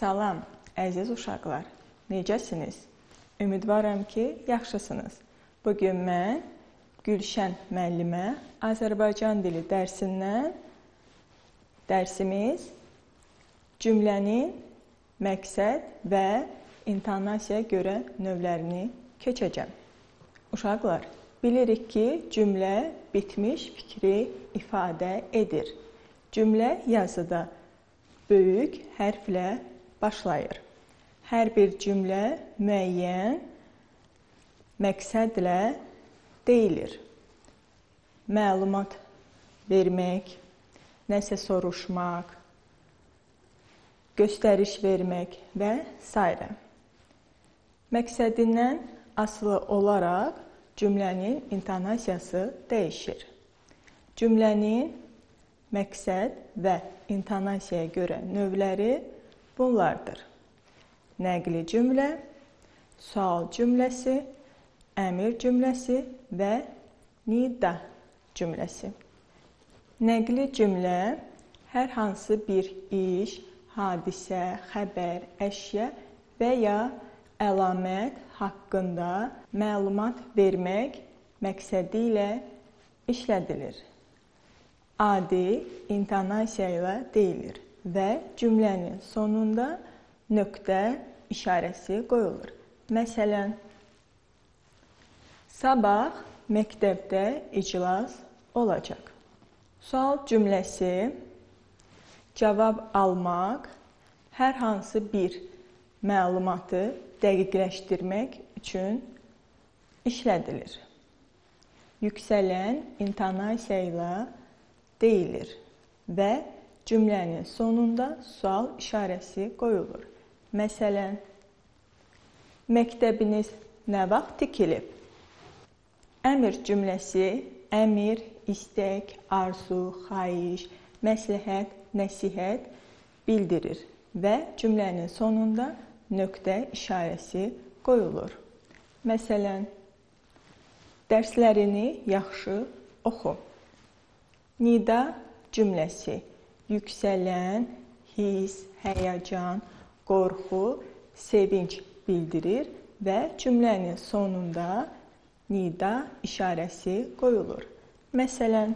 Salam, əziz uşaqlar. Necəsiniz? Ümidvaram ki, yaxşısınız. Bugün mən Gülşən müəllimə Azərbaycan dili dərsindən dərsimiz cümlənin məqsəd və intonasiyaya görə növlərini keçəcəm. Uşaqlar, bilirik ki, cümlə bitmiş fikri ifadə edir. Cümlə yazıda böyük hərflə başlayır. Hər bir cümlə müəyyən məqsədlə deyilir. Məlumat vermək, nəsə soruşmaq, göstəriş vermək və s. Məqsədindən asılı olaraq cümlənin intonasiyası dəyişir. Cümlənin məqsəd və intonasiyaya görə növləri bunlardır. Nəqli cümlə, sual cümləsi, əmr cümləsi və nida cümləsi. Nəqli cümlə hər hansı bir iş, hadisə, xəbər, əşya və ya əlamət haqqında məlumat vermək məqsədi ilə işlədilir. Adi intonasiya ilə deyilir və cümlənin sonunda nöqtə işarəsi qoyulur. Məsələn, sabah məktəbdə iclas olacaq. Sual cümləsi cavab almaq, hər hansı bir məlumatı dəqiqləşdirmək üçün işlədilir. Yüksələn intonasiya ilə deyilir və cümlənin sonunda sual işarəsi qoyulur. Məsələn, məktəbiniz nə vaxt tikilib? Əmr cümləsi əmr, istək, arzu, xahiş, məsləhət, nəsihət bildirir və cümlənin sonunda nöqtə işarəsi qoyulur. Məsələn, dərslərini yaxşı oxu. Nida cümləsi yüksələn, his, həyəcan, qorxu, sevinc bildirir və cümlənin sonunda nida işarəsi qoyulur. Məsələn,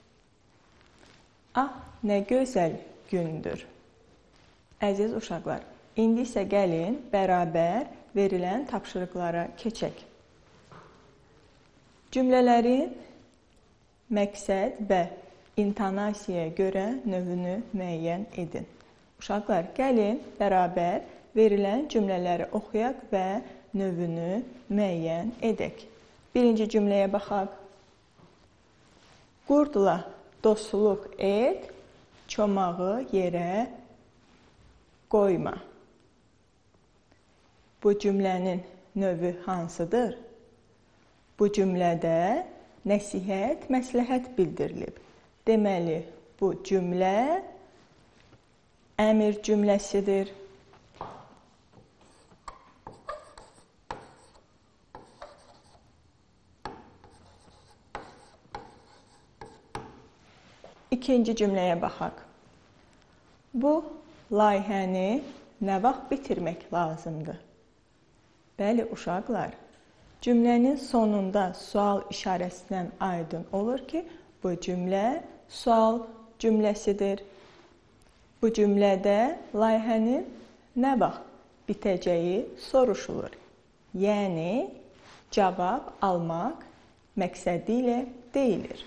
nə gözəl gündür. Əziz uşaqlar, indi isə gəlin bərabər verilən tapşırıqlara keçək. Cümlələrin məqsəd və intonasiyaya görə növünü müəyyən edin. Uşaqlar, gəlin bərabər verilən cümlələri oxuyaq və növünü müəyyən edək. Birinci cümləyə baxaq. Qurdla dostluq et, çomağı yerə qoyma. Bu cümlənin növü hansıdır? Bu cümlədə nəsihət, məsləhət bildirilib. Deməli, bu cümlə əmr cümləsidir. İkinci cümləyə baxaq. Bu layihəni nə vaxt bitirmək lazımdır? Bəli, uşaqlar, cümlənin sonunda sual işarəsindən aydın olur ki, bu cümlə sual cümləsidir. Bu cümlədə layihənin nə vaxt bitəcəyi soruşulur. Yəni, cavab almaq məqsədi ilə deyilir.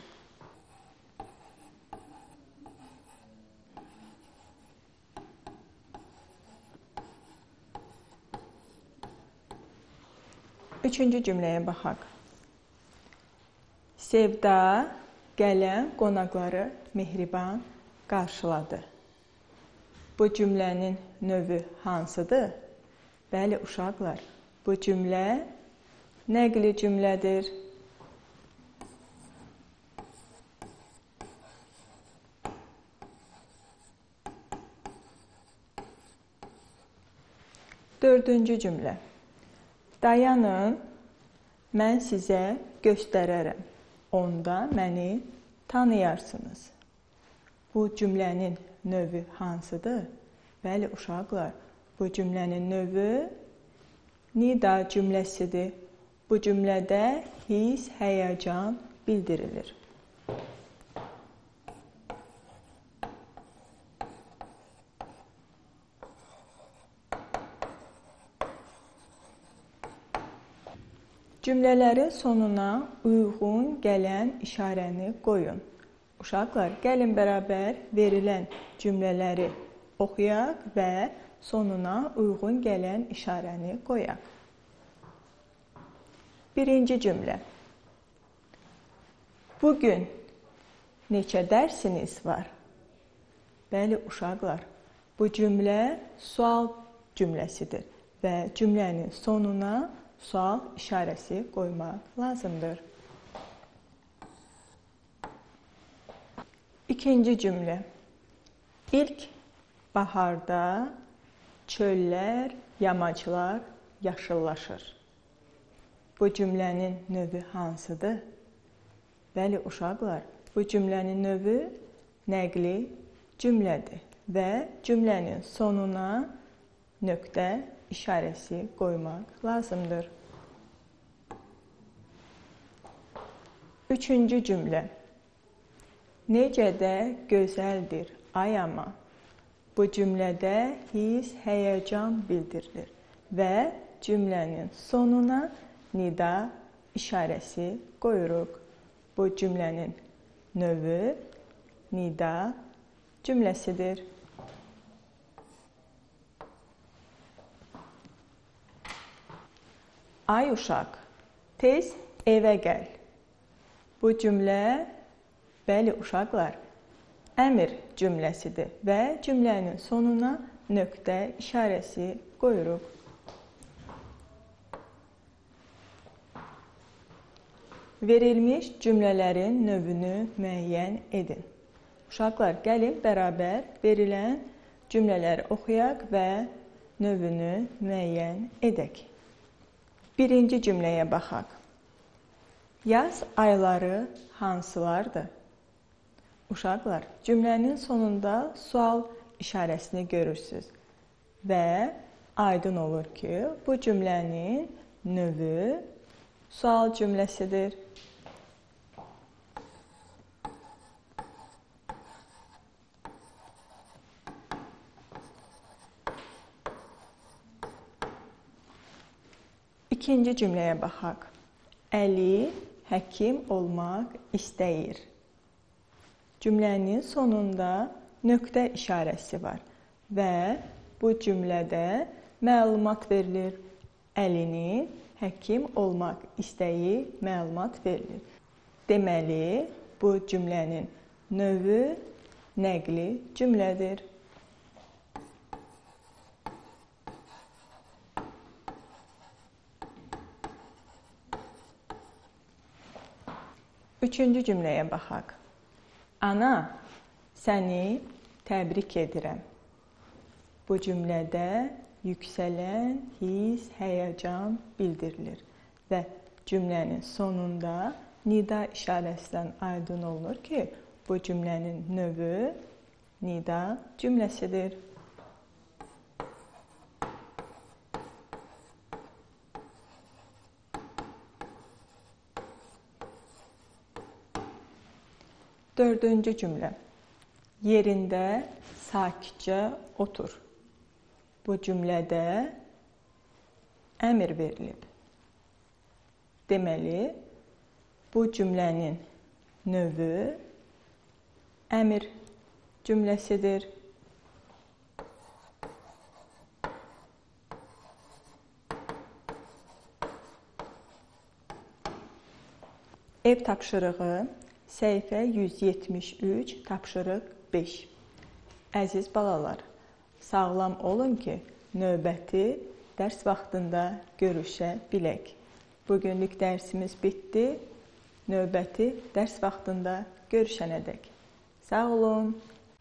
Üçüncü cümləyə baxaq. Sevda gələn qonaqları mehriban qarşıladı. Bu cümlənin növü hansıdır? Bəli, uşaqlar, bu cümlə nəqli cümlədir. Dördüncü cümlə. Dayanın, mən sizə göstərərəm. Onda məni tanıyarsınız. Bu cümlənin növü hansıdır? Bəli, uşaqlar, Bu cümlənin növü nida cümləsidir. Bu cümlədə his, həyəcan bildirilir. Cümlələrin sonuna uyğun gələn işarəni qoyun. Uşaqlar, gəlin bərabər verilən cümlələri oxuyaq və sonuna uyğun gələn işarəni qoyaq. Birinci cümlə. Bugün neçə dərsiniz var? Bəli, uşaqlar, bu cümlə sual cümləsidir və cümlənin sonuna sual işarəsi qoymaq lazımdır. İkinci cümlə. İlk baharda çöllər, yamaclar yaşıllaşır. Bu cümlənin növü hansıdır? Bəli, uşaqlar, bu cümlənin növü nəqli cümlədir və cümlənin sonuna nöqtə işarəsi qoymaq lazımdır. Üçüncü cümlə. Necə də gözəldir ayama. Bu cümlədə his, həyəcan bildirilir və cümlənin sonuna nida işarəsi qoyuruq. Bu cümlənin növü nida cümləsidir. Ay uşaq, tez evə gəl. Bu cümlə, bəli uşaqlar, əmr cümləsidir və cümlənin sonuna nöqtə işarəsi qoyuruq. Verilmiş cümlələrin növünü müəyyən edin. Uşaqlar, gəlin bərabər verilən cümlələri oxuyaq və növünü müəyyən edək. Birinci cümləyə baxaq. Yaz ayları hansılardır? Uşaqlar, cümlənin sonunda sual işarəsini görürsünüz və aydın olur ki, bu cümlənin növü sual cümləsidir. İkinci cümləyə baxaq. Əli həkim olmaq istəyir. Cümlənin sonunda nöqtə işarəsi var və bu cümlədə məlumat verilir. Əlinin həkim olmaq istəyi məlumat verilir. Deməli, bu cümlənin növü nəqli cümlədir. Üçüncü cümləyə baxaq. Ana, səni təbrik edirəm. Bu cümlədə yüksələn his, həyəcan bildirilir və cümlənin sonunda nida işarəsindən aydın olunur ki, bu cümlənin növü nida cümləsidir. Dördüncü cümlə. Yerində sakitcə otur. Bu cümlədə əmr verilib. Deməli, bu cümlənin növü əmr cümləsidir. Ev tapşırığı səhifə 173, tapşırıq 5. Əziz balalar, sağlam olun ki, növbəti dərs vaxtında görüşə bilək. Bugünlük dərsimiz bitdi. Növbəti dərs vaxtında görüşənədək. Sağ olun.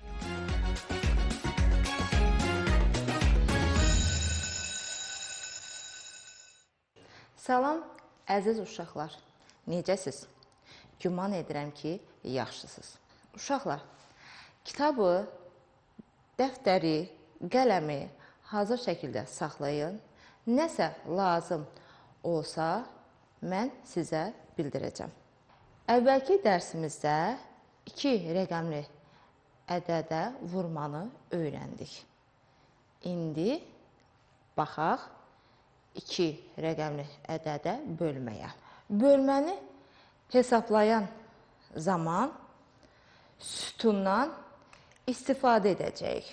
Salam, əziz uşaqlar. Necəsiz? Güman edirəm ki, yaxşısınız. Uşaqlar, kitabı, dəftəri, qələmi hazır şəkildə saxlayın. Nəsə lazım olsa, mən sizə bildirəcəm. Əvvəlki dərsimizdə 2 rəqəmli ədədə vurmanı öyrəndik. İndi baxaq 2 rəqəmli ədədə bölməyə. Bölməni hesaplayan zaman sütundan istifadə edəcəyik.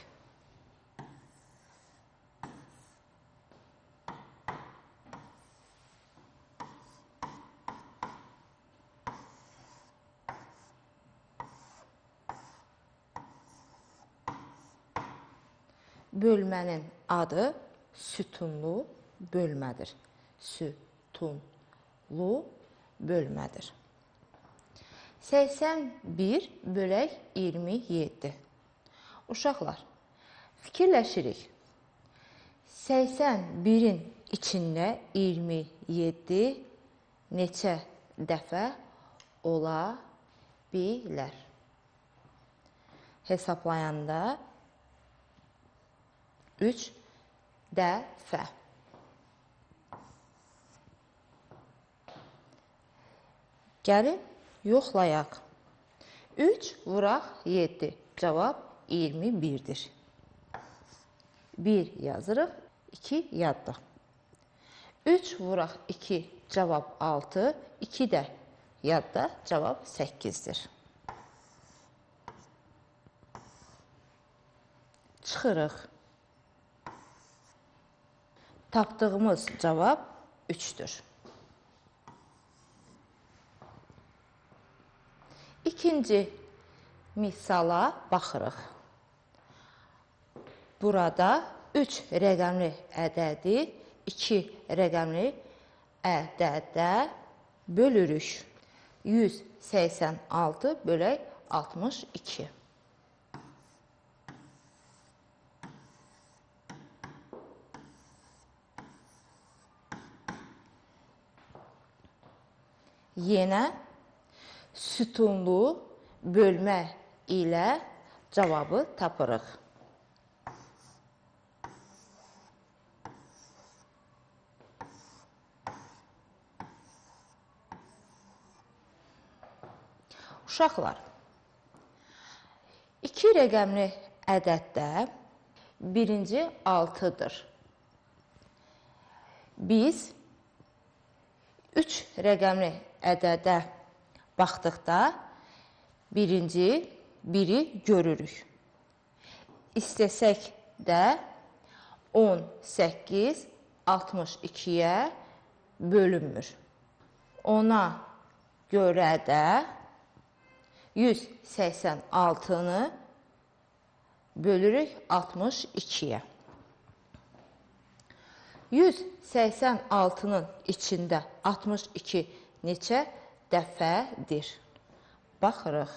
Bölmənin adı sütunlu bölmədir. Sütunlu bölmədir. 81 bölək 27. Uşaqlar, fikirləşirik. 81-in içində 27 neçə dəfə ola bilər? Hesablayanda 3 dəfə. Gəlin, yoxlayaq. 3 vuraq 7. Cavab 21-dir. 1 yazırıq, 2 yadda. 3 vuraq 2, cavab 6. 2 də yadda, cavab 8-dir. Çıxırıq. Tapdığımız cavab 3-dür. İkinci misala baxırıq. Burada 3 rəqəmli ədədi 2 rəqəmli ədədə bölürük. 186 bölək 62. Yenə sütunlu bölmə ilə cavabı tapırıq. Uşaqlar, 2 rəqəmli ədəddə birinci 6-dır. Biz 3 rəqəmli ədədə baxdıqda birinci 1-i görürük. İstəsək də 18 62-yə bölünmür. Ona görə də 186-nı bölürük 62-yə. 186-nın içində 62 neçə dəfədir? Baxırıq,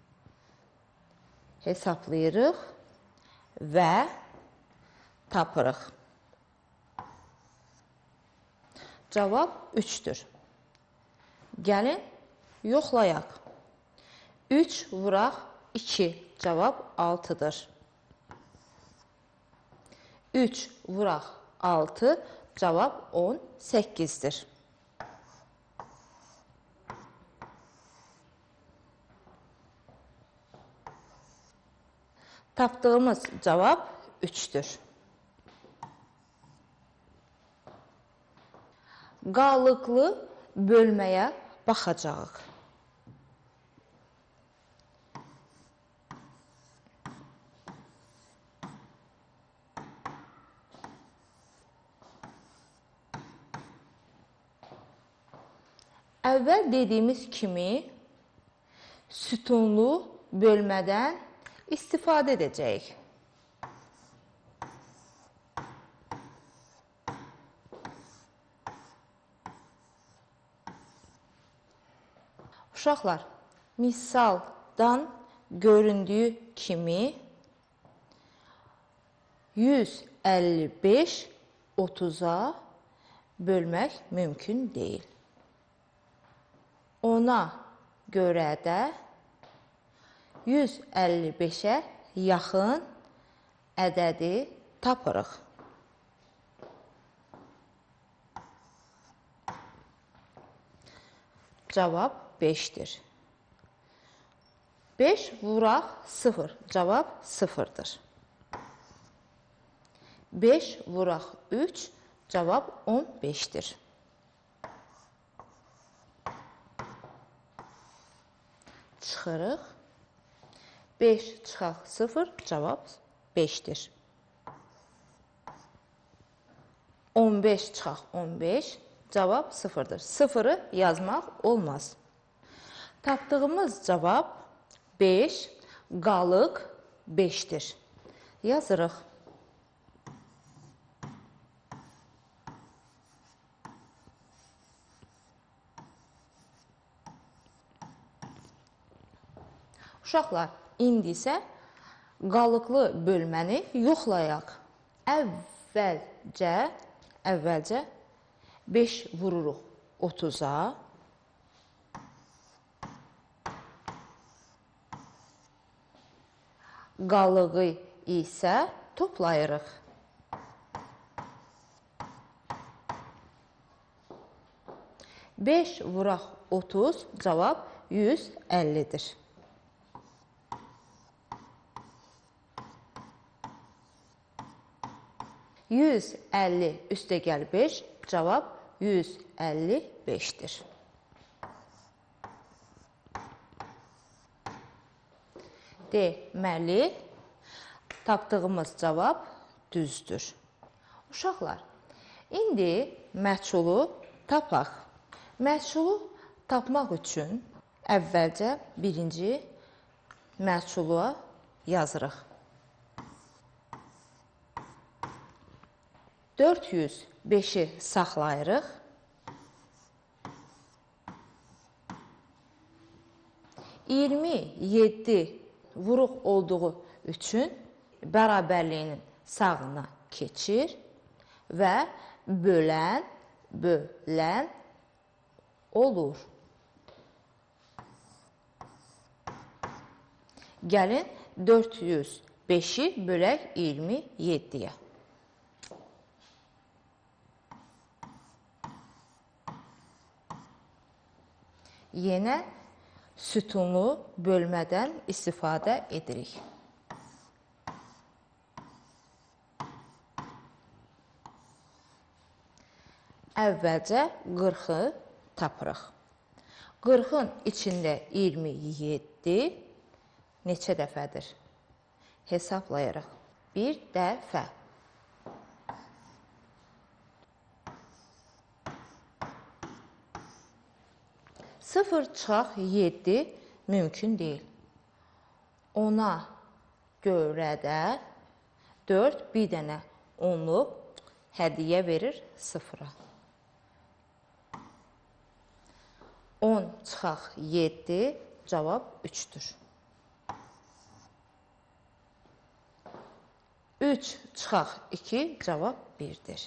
hesablayırıq və tapırıq. Cavab 3-dür. Gəlin, yoxlayaq. 3 vuraq 2, cavab 6-dır. 3 vuraq 6, cavab 18-dir. Tapdığımız cavab 3-dür. Qalıqlı bölməyə baxacağıq. Əvvəl dediyimiz kimi sütunlu bölmədən istifadə edəcəyik. Uşaqlar, misaldan göründüyü kimi 155 30-a bölmək mümkün deyil. Ona görə də 155-ə yaxın ədədi tapırıq. cavab 5-dir. 5 vuraq 0, cavab 0-dır. 5 vuraq 3, cavab 15-dir. Çıxırıq. 5 çıxaq 0, cavab 5-dir. 15 çıxaq 15, cavab 0-dır. 0-ı yazmaq olmaz. Tapdığımız cavab 5, qalıq 5-dir. Yazırıq. Uşaqlar, indi isə qalıqlı bölməni yoxlayaq. Əvvəlcə 5 vururuq 30-a. Qalığı isə toplayırıq. 5 vuraq 30, cavab 150-dir. 150 üstəgəl 5, cavab 155-dir. Deməli, tapdığımız cavab düzdür. Uşaqlar, indi məchulu tapaq. Məchulu tapmaq üçün əvvəlcə birinci məchuluğa yazırıq. 405-i saxlayırıq. 27 vuruq olduğu üçün bərabərliyinin sağına keçir və bölən olur. Gəlin 405-i bölək 27-yə. Yenə sütunlu bölmədən istifadə edirik. Əvvəlcə 40-ı tapırıq. 40-ın içində 27 neçə dəfədir? Hesablayırıq. Bir dəfə. 0 çıxaq 7 mümkün deyil. Ona görə də 4 bir dənə onluq hədiyyə verir 0-a. 10 çıxaq 7, cavab 3-dür. 3 çıxaq 2, cavab 1-dir.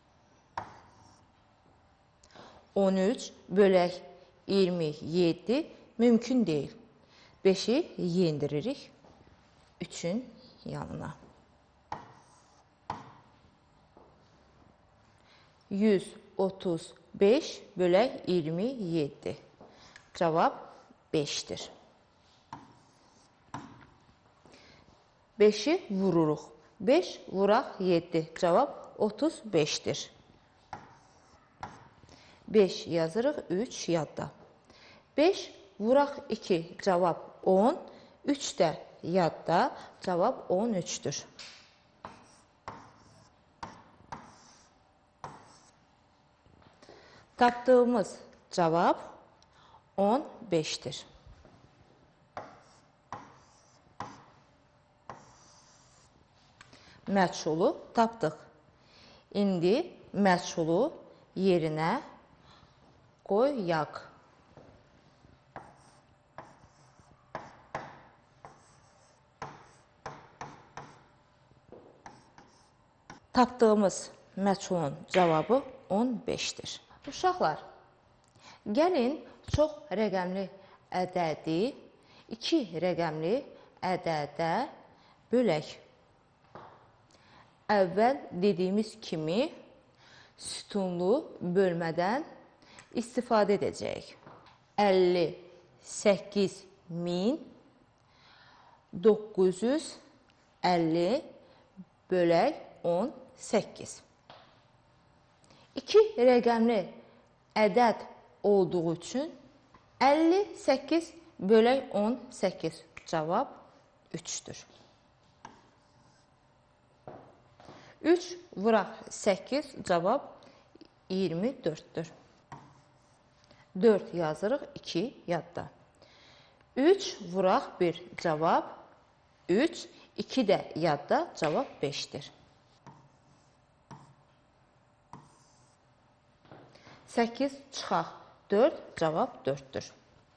13 bölək 27 mümkün deyil. 5-i yendiririk 3-ün yanına. 135 bölək 27. Cavab 5-dir. 5-i vururuq. 5 vuraq 7. Cavab 35-dir. 5 yazırıq, 3 yadda. 5 vuraq 2, cavab 10. 3 də yadda, cavab 13-dür. Tapdığımız cavab 15-dir. Məchulu tapdıq. İndi məchulu yerinə qoyaq. Tapdığımız məchulun cavabı 15-dir. Uşaqlar, gəlin çox rəqəmli ədədi 2 rəqəmli ədədə bölək. Əvvəl dediyimiz kimi sütunlu bölmədən istifadə edəcəyik. 58.950 bölək 18. 2 rəqəmli ədəd olduğu üçün 58 bölək 18 cavab 3-dür. 3 vuraq 8 cavab 24-dür. 4 yazırıq 2 yadda. 3 vuraq 1 cavab 3, 2 də yadda cavab 5-dir. 8 çıxaq 4 cavab 4-dür.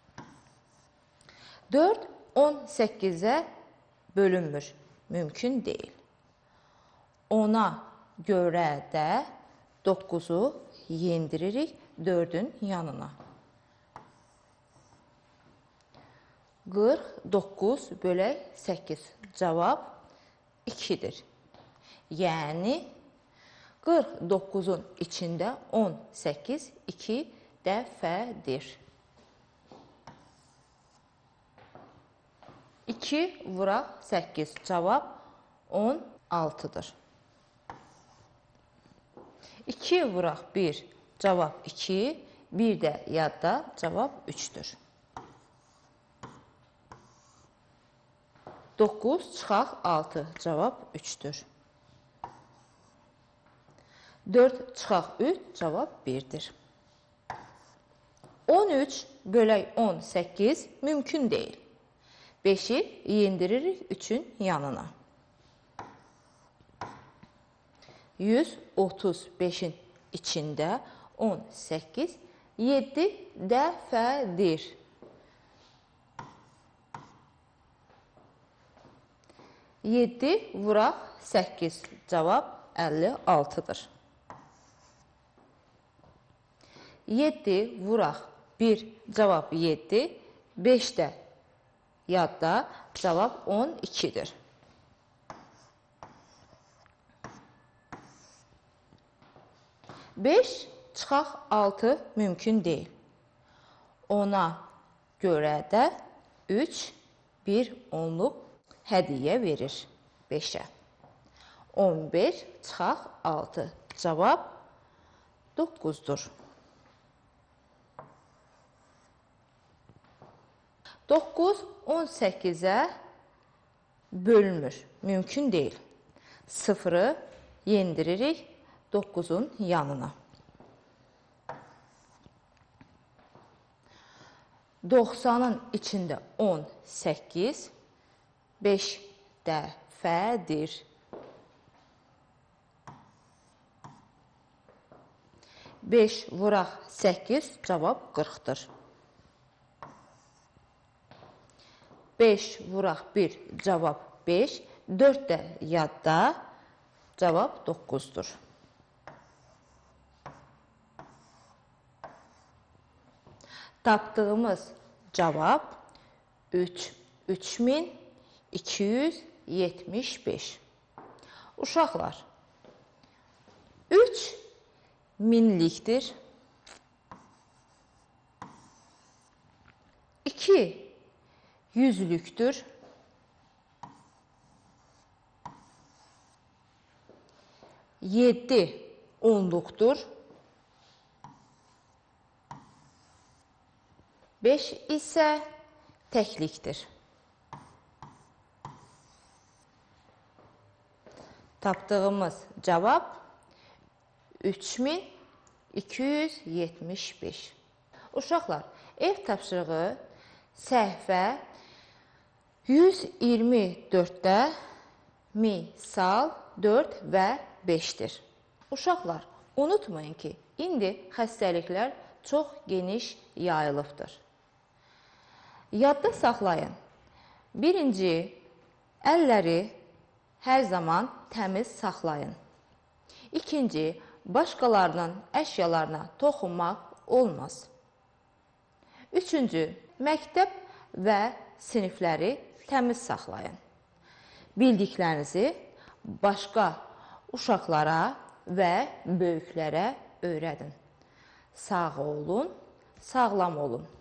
4 18-ə bölünmür, mümkün deyil. 10-a görə də 9-u yendiririk 4-ün yanına. 49 bölək 8 cavab 2-dir. Yəni 49-un içində 18 2 dəfədir. 2 vuraq 8 cavab 16-dır. 2 vuraq 1 cavab 2, 1 də yadda cavab 3-dür. 9 çıxaq 6 cavab 3-dür. 4 çıxaq 3 cavab 1-dir. 13 bölək 18 mümkün deyil. 5-i yendiririk 3-ün yanına. 135-in içində 18 7 dəfədir. 7 vuraq 8 cavab 56-dır. 7 vuraq 1 cavab 7, 5 də yadda cavab 12-dir. 5 çıxaq 6 mümkün deyil. 10-a görə də 3, 1 onluq hədiyyə verir 5-ə. 15 çıxaq 6 cavab 9-dur. 9 18-ə bölünmür, mümkün deyil. 0-ı yendiririk 9-un yanına. 90-ın içində 18, 5 dəfədir. 5 vuraq 8 cavab 40-dır. 5 vuraq 1 cavab 5, 4 də yadda cavab 9-dur. Tapdığımız cavab 3275. Uşaqlar, 3 minlikdir. 2 yüzlüktür. 7 onluqdur. 5 isə təklikdir. Tapdığımız cavab 3275. Uşaqlar, ev tapşırığı səhvə 124-də misal 4 və 5-dir. Uşaqlar, unutmayın ki, indi xəstəliklər çox geniş yayılıbdır. Yadda saxlayın. Birinci, əlləri hər zaman təmiz saxlayın. İkinci, başqalarının əşyalarına toxunmaq olmaz. Üçüncü, məktəb və sinifləri təmiz saxlayın. Bildiklərinizi başqa uşaqlara və böyüklərə öyrədin. Sağ olun, sağlam olun.